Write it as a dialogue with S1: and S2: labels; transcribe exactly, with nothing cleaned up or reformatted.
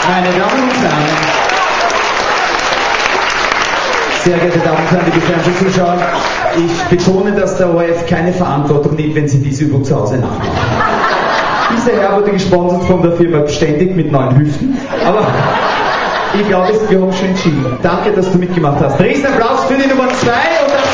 S1: Meine Damen und Herren, sehr geehrte Damen und Herren, liebe Fernsehzuschauer, ich betone, dass der O R F keine Verantwortung nimmt, wenn Sie diese Übung zu Hause nachmachen. Dieser Herr wurde gesponsert von der Firma Beständig mit neun Hüften, aber ich glaube, wir haben schon entschieden. Danke, dass du mitgemacht hast. Riesenapplaus für die Nummer zwei und